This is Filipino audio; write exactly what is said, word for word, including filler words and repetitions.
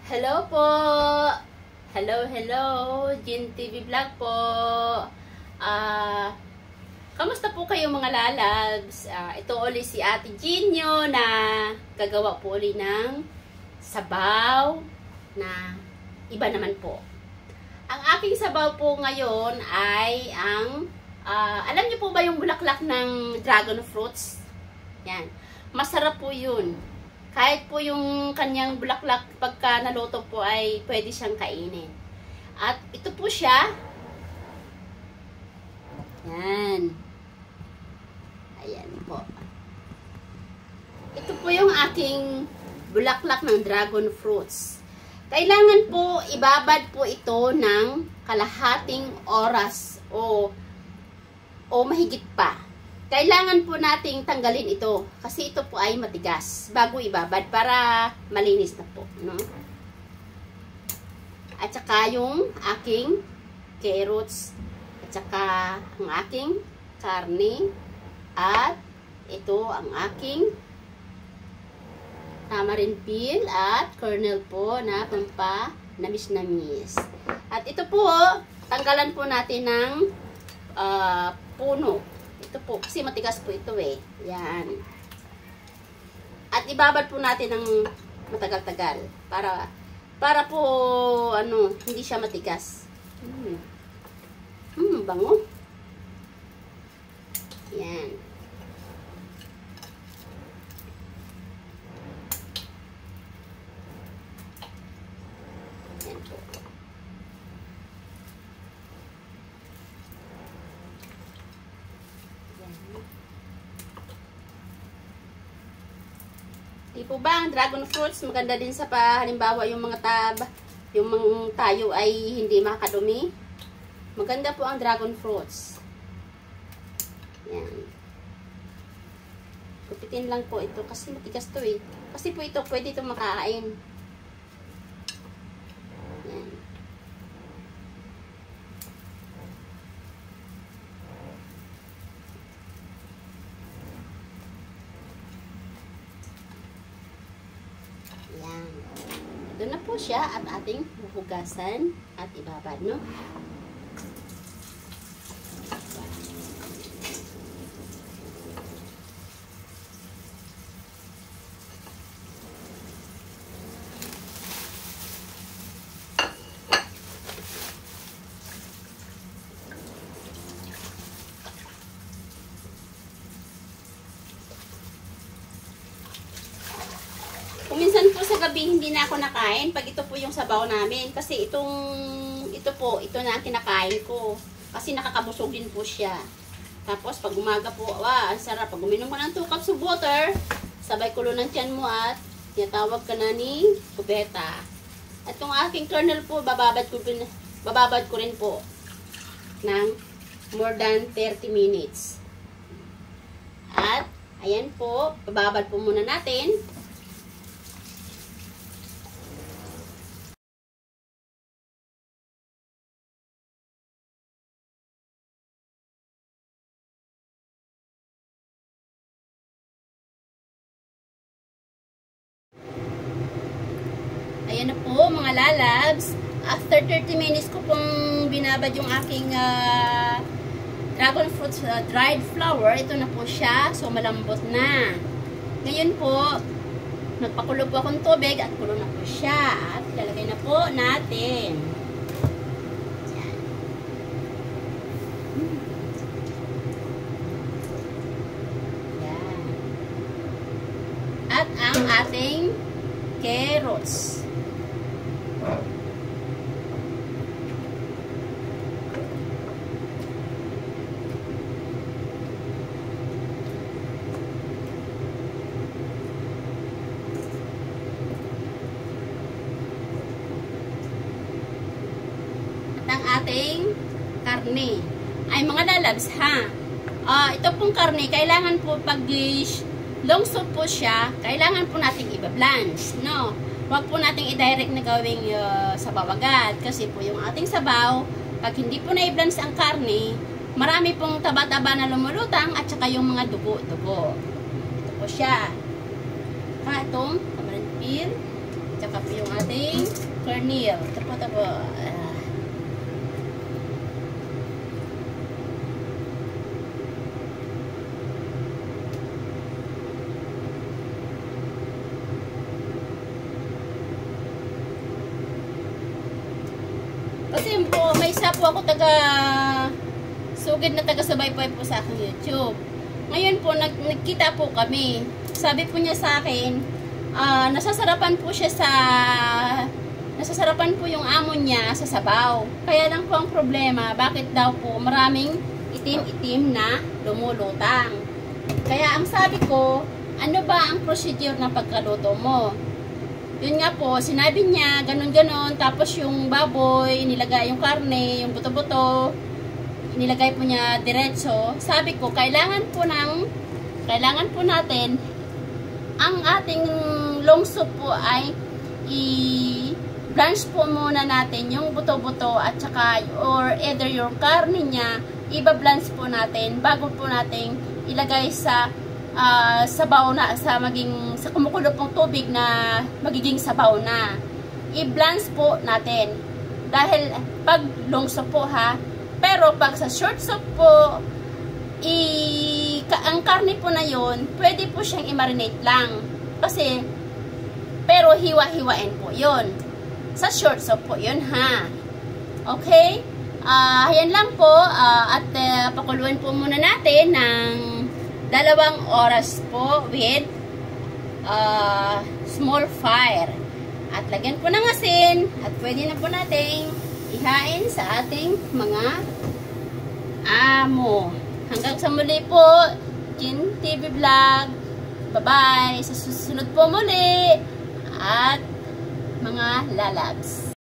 Hello po! Hello, hello! Jin T V Vlog po! Ah... Uh, Kamusta po kayo mga lalabs? Uh, ito ulit si Ate Jinyo na gagawa po ulit ng sabaw na iba naman po. Ang aking sabaw po ngayon ay ang, uh, alam niyo po ba yung bulaklak ng dragon fruits? Yan. Masarap po yun. Kahit po yung kanyang bulaklak pagka naluto po ay pwede siyang kainin. At ito po siya. Yan. Ayan po. Ito po yung aking bulaklak ng dragon fruits. Kailangan po ibabad po ito ng kalahating oras o o mahigit pa. Kailangan po nating tanggalin ito kasi ito po ay matigas bago ibabad para malinis na po, no? At saka yung aking carrots at saka ang aking karne. At ito ang aking tamarind peel at kernel po na pampa namis-namis. At ito po, tanggalan po natin ng uh, puno. Ito po, kasi matigas po ito eh. Yan. At ibabad po natin ng matagal-tagal para para po ano, hindi siya matigas. Hmm. Hmm, bango. Yan. Di po ba ang dragon fruits maganda din sa pa, halimbawa yung mga tab, yung mga tayo ay hindi makadumi. Maganda po ang dragon fruits. Yan. Kupitin lang po ito kasi matigas to eh. Kasi po ito pwede ito makakain. Yan. Yan. Ito na po siya at ating huhugasan at ibabad, no? Minsan po sa gabi hindi na ako nakain pag ito po yung sabaw namin kasi itong ito po, ito na ang kinakain ko kasi nakakabusog din po siya. Tapos pag umaga po, wah, ang sarap. Pag uminom ka ng two cups of water, sabay kulo ng tiyan mo at tinatawag ka na ni kubeta. At itong aking kernel po, bababad ko, bababad ko rin po ng more than thirty minutes. At ayan po, bababad po muna natin. Ayan na po mga lalabs. After thirty minutes ko pong binabad yung aking uh, dragon fruit uh, dried flour. Ito na po siya. So malambot na. Ngayon po, nagpakulo po akong tubig at kulo na po siya. At ilalagay na po natin. Yan. Yan. At ang ating carrots. Ang ating karne. Ay mga lalabs ha. Uh, ito pong karne, kailangan po pag long soup po siya, kailangan po nating iba-blanch, no? Huwag po nating i-direct na gawing uh, sabaw agad kasi po yung ating sabaw, pag hindi po na-i-blanch ang karne, marami pong taba-taba na lumulutang at saka yung mga dugo-dugo. Ito po siya. Ha, itong tamarind peel. Tsaka po yung ating cornmeal. Ito po, ito po. Ah. Kasi po, may isa po ako taga sugid na taga subaybay po sa aking YouTube. Ngayon po, nag, nagkita po kami. Sabi po niya sa akin, uh, nasasarapan po siya sa, nasasarapan po yung amo niya sa sabaw. Kaya lang po ang problema, bakit daw po maraming itim-itim na lumulutang. Kaya ang sabi ko, ano ba ang procedure ng pagkaluto mo? Yun nga po, sinabi niya, ganun-ganon, tapos yung baboy, nilagay yung karne, yung buto-buto, nilagay po niya diretso. Sabi ko, kailangan po ng, kailangan po natin, ang ating long soup po ay i-blanch po muna natin yung buto-buto at saka, or either yung karne niya, iba-blanch po natin bago po natin ilagay sa Uh, sabaw na, sa maging sa kumukulo pong tubig na magiging sabaw na. I-blanch po natin. Dahil pag long soup po ha, pero pag sa short soup po, i ka, ang karne po na yon, pwede po siyang i-marinate lang. Kasi, pero hiwa-hiwain po yon. Sa short soup po yun ha. Okay? Uh, ayan lang po. Uh, at uh, pakuluan po muna natin ng dalawang oras po with uh, small fire. At lagyan po ng asin at pwede na po nating ihain sa ating mga amo. Hanggang sa muli po, Gin T V Vlog. Bye-bye. Sa susunod po muli at mga lalabs.